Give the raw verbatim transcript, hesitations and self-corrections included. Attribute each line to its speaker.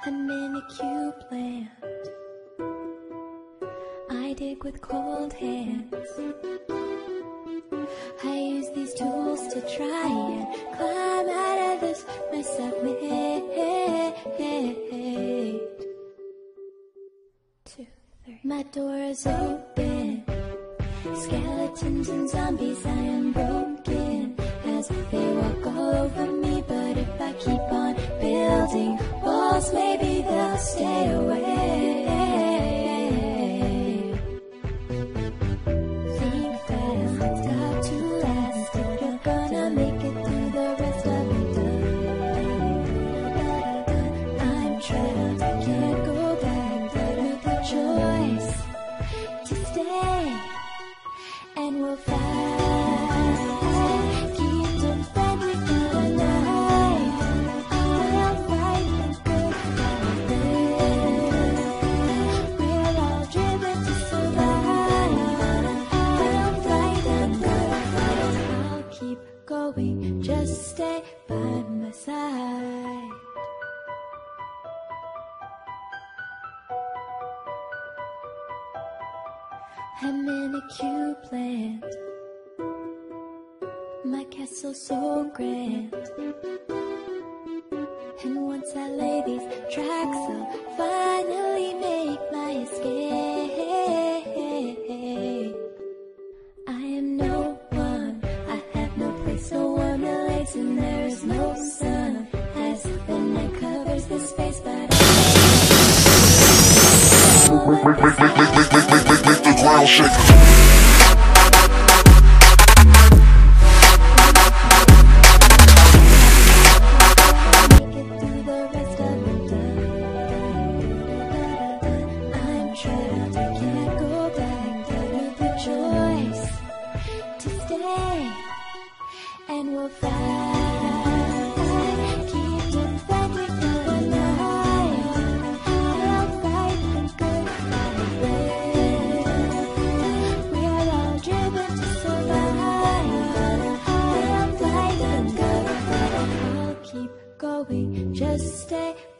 Speaker 1: I'm in a cute land. I dig with cold hands. I use these tools to try and climb out of this mess I've made. Two, three. My door is open. Skeletons and zombies, I am broken as they walk all over me. But if I keep on building walls, maybe they'll stay away. Think fast, don't stop to last. If you're gonna make it through the rest of the day, I'm trapped, I can't go back. But with the choice to stay, and we'll fight. Keep them friendly for the night. I'll fight the good fight. We're all driven to survive. I'll fight the good fight. I'll keep going, just stay by my side. I'm in a cute land. My castle's so grand. And once I lay these tracks, I'll finally make my escape. I am no one, I have no place, no one relates, and there is no sun as the night covers the space, but
Speaker 2: Make, make, make, make, make, make, make, make, make the ground shake.
Speaker 1: And we'll fight. Keep them friendly for the night. I'll fight the good fight. We're all driven to survive. I'll fight the good fight. I'll keep going, just stay